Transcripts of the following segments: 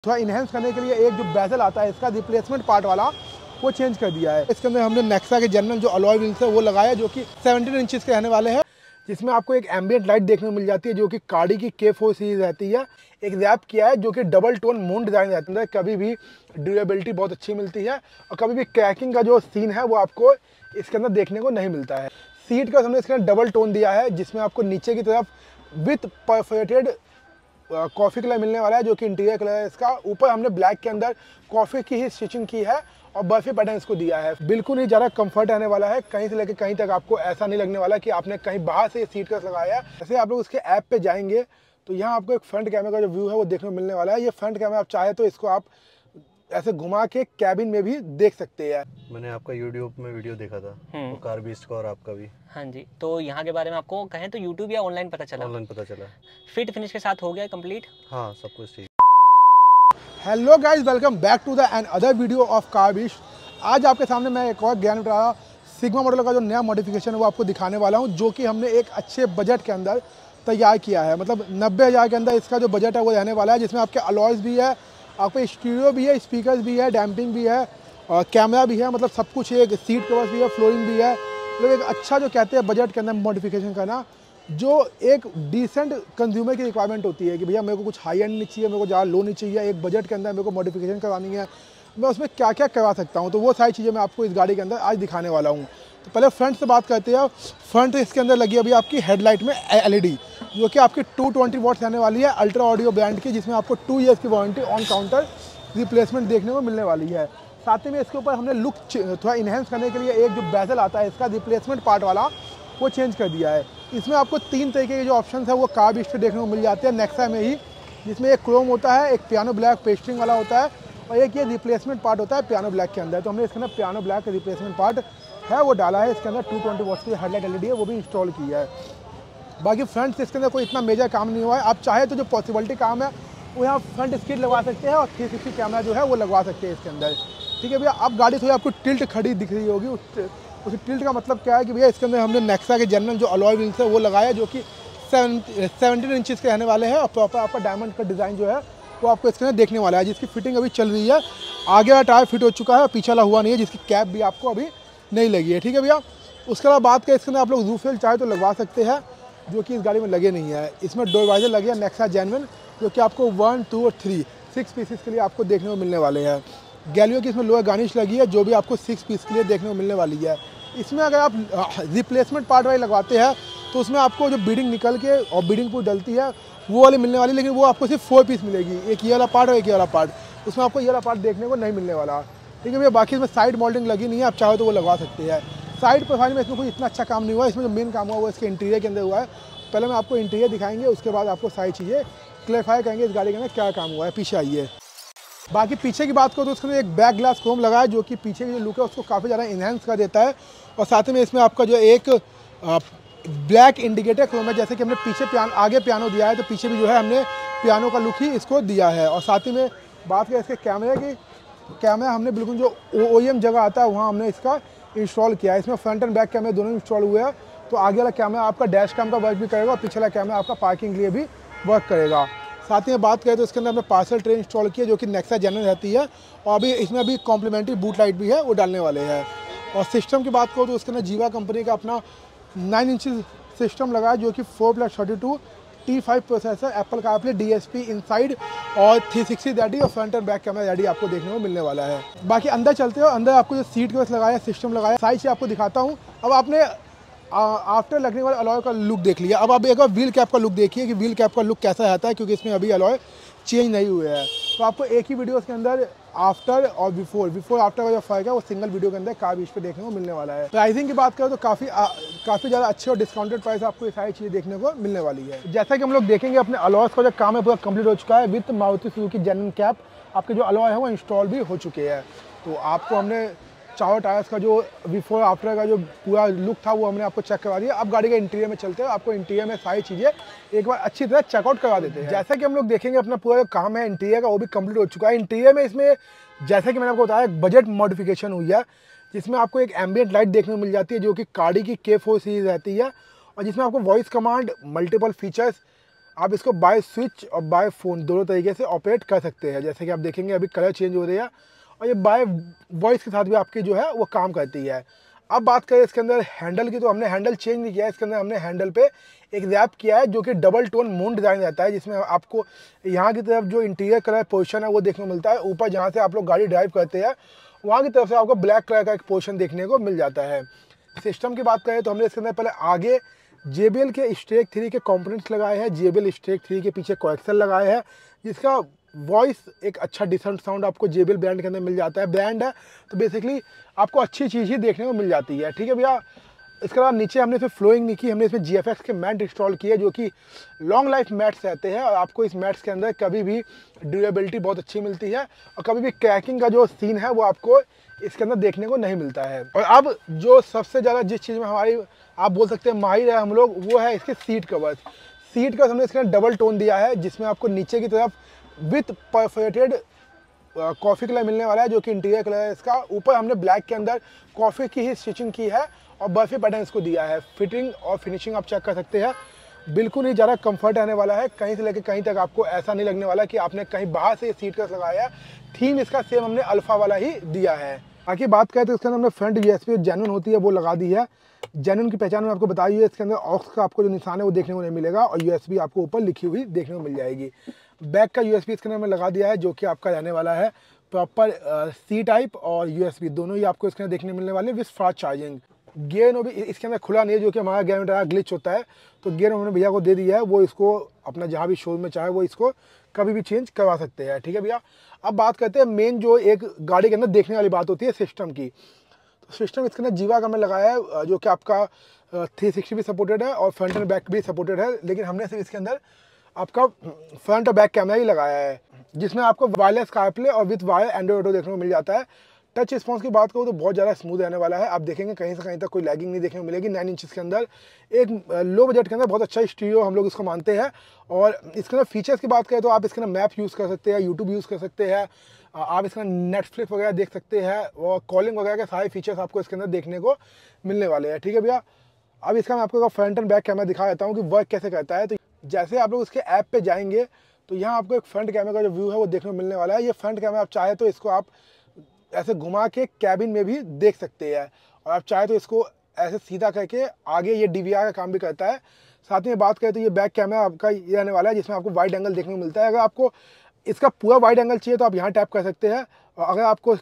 थोड़ा इनहेंस करने के लिए एक जो बेजल आता है इसका रिप्लेसमेंट पार्ट वाला वो चेंज कर दिया है। इसके अंदर हमने नेक्सा के जनरल जो अलॉय व्हील्स है वो लगाया जो कि 17 इंचेस के रहने वाले हैं, जिसमें आपको एक एम्बियंट लाइट देखने को मिल जाती है जो कि कार्डी की K4 सीरीज रहती है। एक रैप किया है जो कि डबल टोन मून डिज़ाइन रहता है, कभी भी ड्यूरेबिलिटी बहुत अच्छी मिलती है और कभी भी क्रैकिंग का जो सीन है वो आपको इसके अंदर देखने को नहीं मिलता है। सीट का हमने इसके अंदर डबल टोन दिया है जिसमें आपको नीचे की तरफ विथ परफोरेटेड कॉफ़ी कलर मिलने वाला है जो कि इंटीरियर कलर है इसका। ऊपर हमने ब्लैक के अंदर कॉफ़ी की ही स्टिचिंग की है और बर्फी पैटर्न इसको दिया है। बिल्कुल ही ज़्यादा कंफर्ट आने वाला है, कहीं से लेकर कहीं तक आपको ऐसा नहीं लगने वाला कि आपने कहीं बाहर से ये सीट कवर लगाया है। जैसे आप लोग इसके ऐप पे जाएंगे तो यहाँ आपको एक फ्रंट कैमरा का जो व्यू है वो देखने को मिलने वाला है। ये फ्रंट कैमरा आप चाहे तो इसको आप ऐसे घुमा के कैबिन में भी देख सकते हैं। मैंने आपका यूट्यूब में वीडियो देखा था तो कार बीस्ट का और आपका भी। हाँ जी, तो यहाँ के बारे में आपको कहें तो यूट्यूब या ऑनलाइन पता चला? ऑनलाइन पता चला। फिट फिनिश के साथ हो गया कंप्लीट? हाँ, सब कुछ ठीक। Hello guys, welcome back to the another video of Car Beast. आज आपके सामने मैं एक और ज्ञान उठाया सिग्मा मॉडल का जो नया मॉडिफिकेशन है वो आपको दिखाने वाला हूँ, जो कि हमने एक अच्छे बजट के अंदर तैयार किया है। मतलब 90,000 के अंदर इसका जो बजट है वो रहने वाला है, जिसमें आपके अलॉयज़ भी है, आपको स्टीरियो भी है, स्पीकर्स भी है, डैम्पिंग भी है और कैमरा भी है। मतलब सब कुछ है, सीट कवर्स भी है, फ्लोरिंग भी है। मतलब एक अच्छा जो कहते हैं बजट के अंदर मॉडिफिकेशन करना, जो एक डिसेंट कंज्यूमर की रिक्वायरमेंट होती है कि भैया मेरे को कुछ हाई एंड नहीं चाहिए, मेरे को ज़्यादा लो नहीं चाहिए, एक बजट के अंदर मेरे को मॉडिफिकेशन करवानी है, मैं उसमें क्या क्या करवा सकता हूँ। तो वो सारी चीज़ें मैं आपको इस गाड़ी के अंदर आज दिखाने वाला हूँ। तो पहले फ्रंट से बात करते हैं। फ्रंट इसके अंदर लगी अभी आपकी हेडलाइट में LED, जो कि आपकी 220 वॉट्स रहने वाली है, अल्ट्रा ऑडियो ब्रांड की, जिसमें आपको 2 ईयर्स की वारंटी ऑन काउंटर रिप्लेसमेंट देखने को मिलने वाली है। साथ ही में इसके ऊपर हमने लुक थोड़ा इन्हेंस करने के लिए एक जो बेजल आता है इसका रिप्लेसमेंट पार्ट वाला वो चेंज कर दिया है। इसमें आपको 3 तरीके के जो ऑप्शन है वो कार बीस्ट पे देखने को मिल जाते हैं नेक्सा में ही, जिसमें एक क्रोम होता है, एक पियानो ब्लैक पेस्टिंग वाला होता है और एक ये रिप्लेसमेंट पार्ट होता है पियानो ब्लैक के अंदर। तो हमने इसके अंदर पियानो ब्लैक का रिप्लेसमेंट पार्ट है वो डाला है। इसके अंदर 220 वॉट्स की हेडलाइट LED है वो भी इंस्टॉल की है। बाकी फ्रंट से इसके अंदर कोई इतना मेजर काम नहीं हुआ है। आप चाहे तो जो पॉसिबिलिटी काम है वो यहाँ फ्रंट स्किड लगवा सकते हैं और 360 कैमरा जो है वो लगवा सकते हैं इसके अंदर। ठीक है भैया, अब गाड़ी थोड़ी आपको टिल्ट खड़ी दिख रही होगी। उस टिल्ट का मतलब क्या है कि भैया इसके अंदर हमने नेक्सा के जनरल जो अलॉय व्हील्स है वो लगाया जो कि 17 इंचेस के रहने वाले हैं और प्रॉपर आपका डायमंड का डिज़ाइन जो है वो आपको इसके अंदर देखने वाला है, जिसकी फिटिंग अभी चल रही है। आगे वाला टायर फिट हो चुका है और पीछे वाला हुआ नहीं है, जिसकी कैप भी आपको अभी नहीं लगी है। ठीक है भैया, उसके बाद बात करें इसके अंदर आप लोग रूफ रेल चाहे तो लगवा सकते हैं, जो कि इस गाड़ी में लगे नहीं है। इसमें डोर वाइजर लगे हैं नेक्सा जेन्युइन, जो कि आपको 1, 2 और 3 6 पीसेस के लिए आपको देखने को मिलने वाले हैं। गैलियो की इसमें लोअर गार्निश लगी है जो भी आपको 6 पीस के लिए देखने को मिलने वाली है। इसमें अगर आप रिप्लेसमेंट पार्ट वाली लगवाते हैं तो उसमें आपको जो बीडिंग निकल के और बीडिंग पूरी डलती है वो वाली मिलने वाली, लेकिन वो आपको सिर्फ 4 पीस मिलेगी, एक ये वाला पार्ट और एक ये वाला पार्ट। उसमें आपको ये वाला पार्ट देखने को नहीं मिलने वाला। ठीक है भैया, बाकी इसमें साइड मोल्डिंग लगी नहीं है, आप चाहो तो वो लगवा सकते हैं। साइड प्रोफाइल में इसमें कोई इतना अच्छा काम नहीं हुआ। इसमें जो मेन काम हुआ वो इसके इंटीरियर के अंदर हुआ है। पहले मैं आपको इंटीरियर दिखाएंगे, उसके बाद आपको सारी चीज़ें क्लैरिफाई करेंगे इस गाड़ी के अंदर क्या काम हुआ है। पीछे आइए। बाकी पीछे की बात करो तो उसके एक बैक ग्लास क्रोम लगा है जो कि पीछे की जो लुक है उसको काफ़ी ज़्यादा इन्हेंस कर देता है। और साथ में इसमें आपका जो एक ब्लैक इंडिकेटर क्रोम है, जैसे कि हमने पीछे आगे पियानो दिया है तो पीछे भी जो है हमने पियानो का लुक ही इसको दिया है। और साथ ही में बात करें इसके कैमरे की, कैमरा हमने बिल्कुल जो OEM जगह आता है वहाँ हमने इसका इंस्टॉल किया है। इसमें फ्रंट एंड बैक कैमरे दोनों इंस्टॉल हुए हैं। तो आगे वाला कैमरा आपका डैश कैम का वर्क भी करेगा और पीछे वाला कैमरा आपका पार्किंग के लिए भी वर्क करेगा। साथ ही में बात करें तो इसके अंदर हमने पार्सल ट्रे इंस्टॉल की है जो कि नेक्सा जनरल रहती है और अभी इसमें अभी कॉम्प्लीमेंट्री बूट लाइट भी है वो डालने वाले हैं। और सिस्टम की बात करो तो उसके अंदर जीवा कंपनी का अपना 9 इंचेस सिस्टम लगा है जो कि 4+32 T5 processor, Apple CarPlay, DSP inside और 360 रेडी और front and back camera ready आपको देखने को मिलने वाला है। बाकी अंदर चलते हो, अंदर आपको जो सीट कवर्स लगाया, सिस्टम लगाया, सारी चीज़ आपको दिखाता हूँ। अब आपने आफ्टर लगने वाले अलॉय का लुक देख लिया, अब आप एक बार व्हील कैप का लुक देखिए कि व्हील कैप का लुक कैसा आता है, क्योंकि इसमें अभी अलॉय चेंज नहीं हुए हैं। तो आपको एक ही वीडियो के अंदर आफ्टर और बिफोर आफ्टर का जो फर्क है वो सिंगल वीडियो के अंदर कार बीस्ट पे देखने को मिलने वाला है। प्राइसिंग की बात करें तो काफ़ी ज़्यादा अच्छे और डिस्काउंटेड प्राइस आपको ये सारी चीज़ें देखने को मिलने वाली है। जैसा कि हम लोग देखेंगे अपने अलॉयस का जो काम है पूरा कंप्लीट हो चुका है। With Maruti Suzuki genuine cap आपके जो अलॉय है वो इंस्टॉल भी हो चुके हैं। तो आपको हमने चारों टायर्स का जो बिफोर आफ्टर का जो पूरा लुक था वो हमने आपको चेक करवा दिया। अब गाड़ी के इंटीरियर में चलते हैं, आपको इंटीरियर में सारी चीज़ें एक बार अच्छी तरह चेकआउट करवा देते हैं। जैसा कि हम लोग देखेंगे अपना पूरा जो काम है इंटीरियर का वो भी कंप्लीट हो चुका है। इंटीरियर में इसमें जैसा कि मैंने आपको बताया बजट मॉडिफिकेशन हुई है, जिसमें आपको एक एम्बियंट लाइट देखने को मिल जाती है जो कि कार्डी की K4 सीरीज रहती है और जिसमें आपको वॉइस कमांड, मल्टीपल फीचर्स आप इसको बाय स्विच और बाय फ़ोन दोनों तरीके से ऑपरेट कर सकते हैं। जैसे कि आप देखेंगे अभी कलर चेंज हो रही है और ये बाय वॉइस के साथ भी आपकी जो है वो काम करती है। अब बात करें इसके अंदर हैंडल की, तो हमने हैंडल चेंज नहीं किया है। इसके अंदर हमने हैंडल पे एक रैप किया है जो कि डबल टोन मून डिज़ाइन रहता है, जिसमें आपको यहाँ की तरफ जो इंटीरियर कलर पोर्शन है वो देखने को मिलता है। ऊपर जहाँ से आप लोग गाड़ी ड्राइव करते हैं वहाँ की तरफ से आपको ब्लैक कलर का एक पोर्शन देखने को मिल जाता है। सिस्टम की बात करें तो हमने इसके अंदर पहले आगे JBL के स्ट्रेक 3 के कंपोनेंट्स लगाए हैं। JBL स्ट्रेक 3 के पीछे कोएक्सल लगाए हैं, जिसका वॉइस एक अच्छा डिसेंट साउंड आपको JBL ब्रांड के अंदर मिल जाता है। ब्रांड है तो बेसिकली आपको अच्छी चीज़ ही देखने को मिल जाती है। ठीक है भैया। इसके अलावा नीचे हमने इसमें फ्लोइंग नहीं की, हमने इसमें GFX के मैट इंस्टॉल किए जो कि लॉन्ग लाइफ मैट्स रहते हैं और आपको इस मैट्स के अंदर कभी भी ड्यूरेबिलिटी बहुत अच्छी मिलती है और कभी भी क्रैकिंग का जो सीन है वो आपको इसके अंदर देखने को नहीं मिलता है। और अब जो सबसे ज़्यादा जिस चीज़ में हमारी आप बोल सकते हैं माहिर है हम लोग, वो है इसके सीट कवर्स। सीट कवर्स हमने इसके अंदर डबल टोन दिया है, जिसमें आपको नीचे की तरफ विथ परफोरेटेड कॉफ़ी कलर मिलने वाला है जो कि इंटीरियर कलर है इसका। ऊपर हमने ब्लैक के अंदर कॉफ़ी की ही स्टिचिंग की है और बर्फी पैटर्न इसको दिया है। फिटिंग और फिनिशिंग आप चेक कर सकते हैं, बिल्कुल ही ज़्यादा कंफर्ट आने वाला है। कहीं से लेकर कहीं तक आपको ऐसा नहीं लगने वाला कि आपने कहीं बाहर से सीट कवर्स लगाया है। थीम इसका सेम हमने अल्फ़ा वाला ही दिया है। बाकी बात करें तो इसके अंदर हमने फ्रंट USB जेन्युइन होती है वो लगा दी है। जेन्युइन की पहचान में आपको बताई है, इसके अंदर ऑक्स का आपको जो निशान है वो देखने को नहीं मिलेगा और USB आपको ऊपर लिखी हुई देखने को मिल जाएगी। बैक का USB इसके अंदर हमने लगा दिया है जो कि आपका रहने वाला है प्रॉपर C टाइप और USB दोनों ही आपको इसके अंदर देखने मिलने वाले with fast charging. Gear knob भी इसके अंदर खुला नहीं है जो कि हमारा गेयर में ग्लिच होता है, तो गियर हमने भैया को दे दिया है, वो इसको अपना जहाँ भी शोरूम में चाहे वो इसको कभी भी चेंज करवा सकते हैं। ठीक है भैया। अब बात करते हैं मेन जो एक गाड़ी के अंदर देखने वाली बात होती है सिस्टम की। तो सिस्टम इसके अंदर जीवा का हमने लगाया है जो कि आपका 360 भी सपोर्टेड है और फ्रंट एंड बैक भी सपोर्टेड है, लेकिन हमने सिर्फ इसके अंदर आपका फ्रंट और बैक कैमरा ही लगाया है, जिसमें आपको वायरलेस कारप्ले और विथ वायर एंड्रॉइड ऑटो देखने को मिल जाता है। टच रिस्पॉन्स की बात करूँ तो बहुत ज़्यादा स्मूथ रहने वाला है। आप देखेंगे कहीं से कहीं तक कोई लैगिंग नहीं देखने को मिलेगी। 9 इंच के अंदर एक लो बजट के अंदर बहुत अच्छा स्टीरियो हम लोग इसको मानते हैं। और इसके अंदर फीचर्स की बात करें तो आप इसके अंदर मैप यूज़ कर सकते हैं, यूट्यूब यूज़ कर सकते हैं, आप इसके अंदर नेटफ्लिक्स वगैरह देख सकते हैं और कॉलिंग वगैरह के सारे फीचर्स आपको इसके अंदर देखने को मिलने वाले हैं। ठीक है भैया। अब इसका मैं आपको फ्रंट एंड बैक कैमरा दिखा देता हूँ कि वर्क कैसे करता है। तो जैसे आप लोग इसके ऐप पे जाएंगे तो यहाँ आपको एक फ्रंट कैमरा का जो व्यू है वो देखने को मिलने वाला है। ये फ्रंट कैमरा आप चाहे तो इसको आप ऐसे घुमा के कैबिन में भी देख सकते हैं और आप चाहे तो इसको ऐसे सीधा करके आगे ये DVR का काम भी करता है। साथ में बात करें तो ये बैक कैमरा आपका ये रहने वाला है जिसमें आपको वाइड एंगल देखने को मिलता है। अगर आपको इसका पूरा वाइड एंगल चाहिए तो आप यहाँ टैप कर सकते हैं और अगर आपको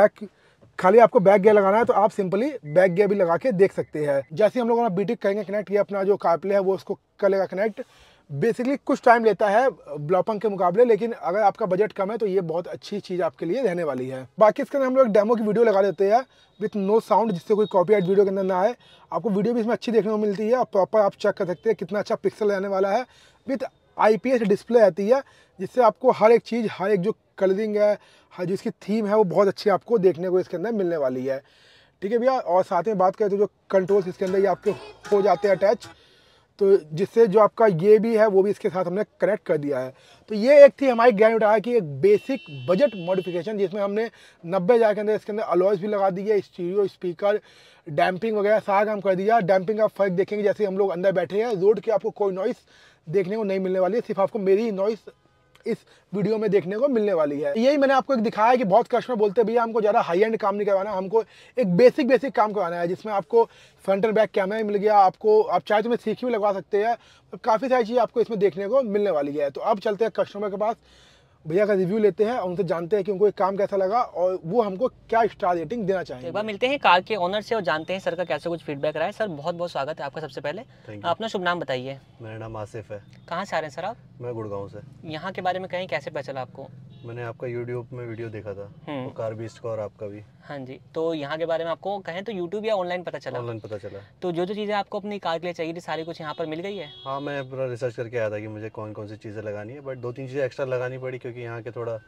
खाली आपको बैक गियर लगाना है तो आप सिंपली बैक गियर भी लगा के देख सकते हैं। जैसे हम लोग अपना BTEC करेंगे कनेक्ट, ये अपना जो कारप्ले है वो उसको कर लेगा कनेक्ट। बेसिकली कुछ टाइम लेता है ब्लॉपंग के मुकाबले, लेकिन अगर आपका बजट कम है तो ये बहुत अच्छी चीज़ आपके लिए रहने वाली है। बाकी इसके अंदर हम लोग डेमो की वीडियो लगा देते हैं विथ नो साउंड, जिससे कोई कॉपीराइट वीडियो के अंदर ना आए। आपको वीडियो भी इसमें अच्छी देखने को मिलती है और प्रॉपर आप चेक कर सकते हैं कितना अच्छा पिक्सल रहने वाला है। विथ IPS डिस्प्ले आती है जिससे आपको हर एक चीज़, हर एक जो कलरिंग है, हर जो इसकी थीम है वो बहुत अच्छी आपको देखने को इसके अंदर मिलने वाली है। ठीक है भैया। और साथ में बात करें तो जो कंट्रोल्स इसके अंदर ये आपके हो जाते हैं अटैच, तो जिससे जो आपका ये भी है वो भी इसके साथ हमने कनेक्ट कर दिया है। तो ये एक थी हमारी ग्रैंड विटारा की एक बेसिक बजट मॉडिफिकेशन, जिसमें हमने 90,000 के अंदर इसके अंदर अलॉयज़ भी लगा दी है, स्टीरियो, स्पीकर, डैम्पिंग वगैरह सारा काम कर दिया। डैम्पिंग का फ़र्क देखेंगे जैसे हम लोग अंदर बैठे हैं, रोड की आपको कोई नॉइस देखने को नहीं मिलने वाली है, सिर्फ आपको मेरी नॉइस इस वीडियो में देखने को मिलने वाली है। यही मैंने आपको एक दिखाया है कि बहुत कस्टमर बोलते हैं भैया हमको ज़्यादा हाई एंड काम नहीं करवाना, हमको एक बेसिक काम करवाना है, जिसमें आपको फ्रंट एंड बैक कैमरा मिल गया, आपको आप चाहे तो CQ भी लगवा सकते हैं, तो काफ़ी सारी चीज़ आपको इसमें देखने को मिलने वाली है। तो अब चलते हैं कस्टमर के पास, भैया का रिव्यू लेते हैं और उनसे जानते हैं कि उनको एक काम कैसा लगा और वो हमको क्या स्टार रेटिंग देना चाहेंगे। एक बार मिलते हैं कार के ओनर से और जानते हैं सर का कैसे कुछ फीडबैक रहा है। सर बहुत बहुत स्वागत है आपका। सबसे पहले अपना शुभ नाम बताइए। मेरा नाम आसिफ है। कहाँ से आ रहे हैं सर आप? मैं गुड़गांव से। यहाँ के बारे में कहीं कैसे पता चला आपको? मैंने आपका यूट्यूब में वीडियो देखा था, तो कार बीस्ट का और आपका भी। हाँ जी। तो यहाँ के बारे में आपको कहें तो यूट्यूब या ऑनलाइन पता चला? ऑनलाइन पता चला। तो जो चीज़ें आपको अपनी कार के लिए चाहिए थी सारी कुछ यहाँ पर मिल गई है? हाँ, मैं पूरा रिसर्च करके आया था कि मुझे कौन कौन सी चीज़ें लगानी है, बट 2-3 चीज़ें एक्स्ट्रा लगानी पड़ी क्योंकि यहाँ के थोड़ा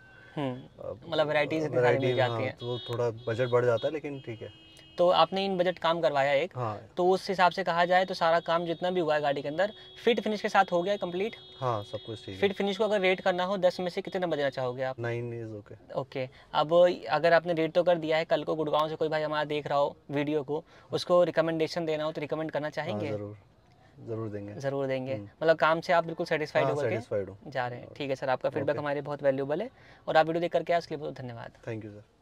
मतलब वैरायटीज इतनी सारी मिल जाती हैं, तो थोड़ा बजट बढ़ जाता है, लेकिन ठीक है। तो आपने इन बजट काम करवाया एक, हाँ। तो उस हिसाब से कहा जाए तो सारा काम जितना भी हुआ है गाड़ी के अंदर फिट फिनिश के साथ हो गया कंप्लीट? हाँ, सब कुछ ठीक है। फिट फिनिश को अगर रेट करना हो 10 में से कितना बजना चाहोगे आप? 9 इज ओके। ओके। अब अगर आपने रेट तो कर दिया है, कल को गुड़गांव से कोई भाई हमारा देख रहा हो वीडियो को, उसको रिकमेंडेशन देना हो तो रिकमेंड करना चाहेंगे? हाँ, ज़रूर। ज़रूर देंगे। ज़रूर देंगे, मतलब काम से आप बिल्कुल सेटिस्फाइड हाँ, होकर सेटिस्फाइड हूँ। जा रहे हैं। ठीक है सर, आपका फीडबैक हमारे लिए बहुत वैल्यूबल है और आप वीडियो देख करके आए उसके लिए बहुत धन्यवाद। Thank you sir.